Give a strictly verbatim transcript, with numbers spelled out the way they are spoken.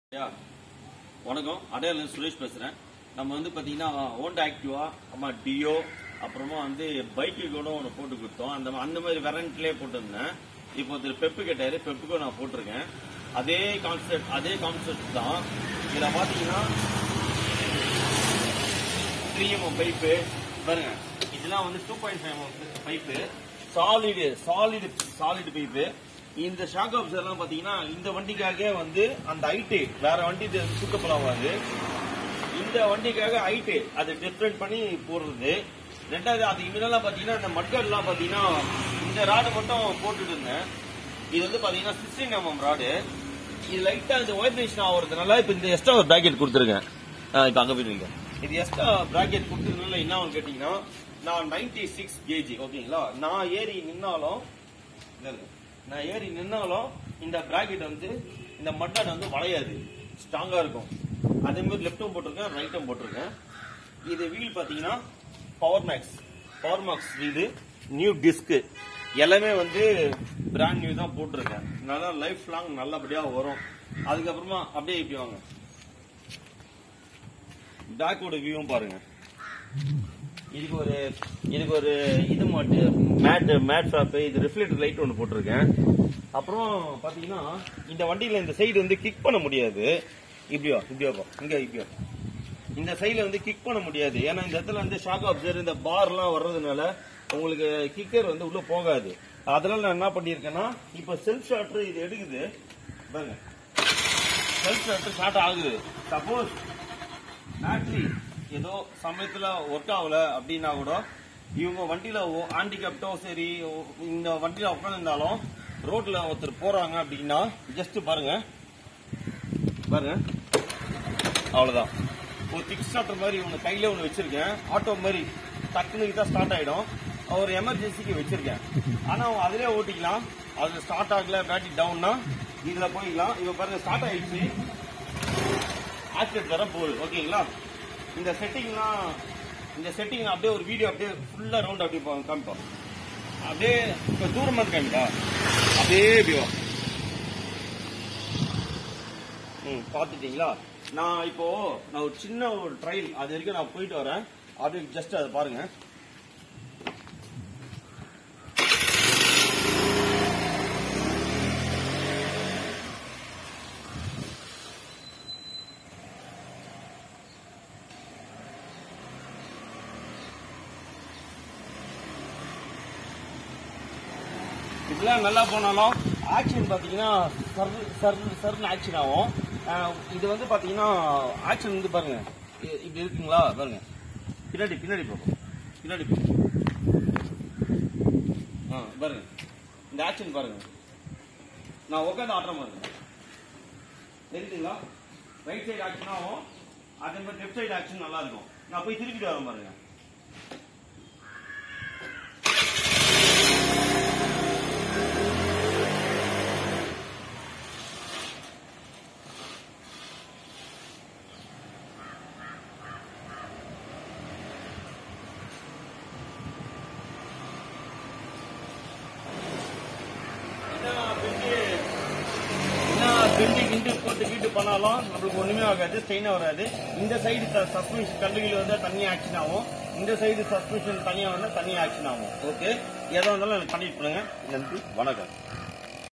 வணக்கம், அடையாள சுரேஷ் பேசுறேன். நம்ம வந்து பாத்தீங்கன்னா ஹோண்டா ஆக்டிவா, அம்மா டியோ, அப்புறமா வந்து பைக்கு கூட ஒன்று போட்டு கொடுத்தோம். அந்த அந்த மாதிரி வெரைட்டிலே போட்டிருந்தேன். இப்போ ஒருத்தர் பெப்பு கேட்டாரு, பெப்புக்கும் நான் போட்டிருக்கேன். அதே கான்செப்ட் அதே கான்செப்ட் தான். இதில் பாத்தீங்கன்னா த்ரீ எம்எம் பைப்பு பாருங்க. இதெல்லாம் வந்து two point five M M pipe, solid solid solid pipe. இந்த ஷாக் ஆப்ஸ் எல்லாம் பாத்தீங்கன்னா இந்த வண்டிக்காக வந்து அந்த ஹைட்டு வேற வண்டி சுத்தப்படாது. இந்த வண்டிக்காக ஹைட்டு அது டிஃபரெண்ட் பண்ணி போடுறது. ரெண்டாவது அதுக்கு முன்னெல்லாம் பாத்தீங்கன்னா இந்த மட்கார்ட் எல்லாம் பாத்தீங்கன்னா இந்த ராடு மட்டும் போட்டுட்டு இருந்தேன். இது வந்து பாத்தீங்கன்னா சிக்ஸ்டீன் எம்எம் ராடு. இது லைட்டா இந்த வைப்ரேஷன் ஆகுறதுனால இப்ப இந்த எக்ஸ்ட்ரா ஒரு பிராக்கெட் கொடுத்துருக்கேன். இப்ப அங்க போயிருங்க. இது எக்ஸ்ட்ரா பிராக்கெட் கொடுத்ததுனால என்ன கேட்டீங்கன்னா, நான் நைன்டி சிக்ஸ் கேஜி ஓகேங்களா. நான் ஏறி நின்னாலும் நான் ஏறி நின்னாலும் இந்த பிராக்கெட் வந்து இந்த மட்கார்ட் வந்து வளையாது, ஸ்ட்ராங்கா இருக்கும். அதே மாதிரி லெப்டும் போட்டிருக்கேன், ரைட்டும் போட்டிருக்கேன். இது வீல் பாத்தீங்கன்னா பவர் மேக்ஸ் பவர் மேக்ஸ் வீடு, நியூ டிஸ்க் எல்லாமே வந்து பிராண்ட் நியூ தான் போட்டிருக்கேன். நல்லா லைஃப் லாங் நல்லபடியா வரும். அதுக்கப்புறமா அப்படியே இப்படி வாங்க, பேக்கோட வியூவும் பாருங்க. இதுக்கு ஒரு இதுக்கு ஒரு இது மட்டும் மேட் மேட் ஷாப், இது ரிஃப்ளெக்டர் லைட் ஒன்று போட்டிருக்கேன். அப்புறம் பாத்தீங்கன்னா இந்த வண்டியில இந்த சைடு வந்து கிக் பண்ண முடியாது. இப்படியோ இப்படியோ இங்க இப்படியோ இந்த சைடுல வந்து கிக் பண்ண முடியாது. ஏன்னா இந்த இடத்துல வந்து ஷாக் அப்சர் இந்த பார் எல்லாம் வர்றதுனால உங்களுக்கு கிக்கர் வந்து உள்ள போகாது. அதனால நான் என்ன பண்ணிருக்கேன்னா, இப்ப செல்ஃப் ஷாட்டர் இது எடுக்குது பாருங்க. செல்ஃப் ஷாட்டர் ஸ்டார்ட் ஆகுது. சப்போஸ் பேட்டரி ஏதோ சமயத்துல ஒர்க் ஆகல அப்படின்னா கூட இவங்க வண்டியில ஹேண்டிகேப்டோ சரி இந்த வண்டியில உட்காந்துருந்தாலும் ரோட்ல ஒருத்தர் போறாங்க அப்படின்னா ஜஸ்ட் பாருங்க பாருங்க அவ்வளவுதான். ஒரு கிக் ஸ்டார்டர் மாதிரி ஒன்று கையில ஒன்று வச்சிருக்கேன். ஆட்டோ மாதிரி டக்குனு தான் ஸ்டார்ட் ஆயிடும். ஒரு எமர்ஜென்சிக்கு வச்சிருக்கேன். ஆனா அவங்க அதிலே ஓட்டிக்கலாம். அது ஸ்டார்ட் ஆகல, பேட்டரி டவுன்னா இதுல போயிக்கலாம். இப்ப பாருங்க ஸ்டார்ட் ஆயிடுச்சு, ஆக்சிடென்ட் வர போகுது. ஓகேங்களா. இந்த செட்டிங்லாம் இந்த செட்டிங் அப்படியே ஒரு வீடியோ அப்படியே ஃபுல்லா ரவுண்ட் அப்படியே காமிப்போம். அப்படியே இப்ப தூரமா காமிக்கா அப்படியே இப்படியோ ம் பாத்துட்டீங்களா. நான் இப்போ நான் ஒரு சின்ன ஒரு ட்ரையல் அது வரைக்கும் நான் போயிட்டு வரேன். அப்படியே ஜஸ்ட் அதை பாருங்க. இதெல்லாம் நல்லா போனாலும் ஆக்ஷன் பாத்தீங்கன்னா சர் சர் சர்னு ஆக்ஷன் ஆகும். இது வந்து பாத்தீங்கன்னா ஆக்ஷன் வந்து பாருங்க இப்படி இருக்குங்களா பாருங்க. பின்னாடி பின்னாடி போகும் பின்னாடி போகும் பாருங்க. இந்த ஆக்ஷன் பாருங்க. நான் உட்காந்து ஆடுற மாதிரி தெரியுதுங்களா. ரைட் சைடு ஆக்ஷன் ஆகும், அதே மாதிரி லெப்ட் சைடு ஆக்ஷன் நல்லா இருக்கும். நான் போய் திருப்பிட்டு வரேன் பாருங்க. பெண்டு கிண்டு போட்டு கீட்டு பண்ணாலும் நம்மளுக்கு ஒண்ணுமே ஆகாது, ஸ்ட்ரெயினா வராது. இந்த சைடு சஸ்பென்ஷன் கண்டுகளில் வந்து தனியாக ஆக்ஷன் ஆகும், இந்த சைடு சஸ்பென்ஷன் தனியாக வந்தா தனியாக ஆக்ஷன் ஆகும். ஓகே, எதா இருந்தாலும் எனக்கு பண்ணிட்டு போடுங்க. நன்றி, வணக்கம்.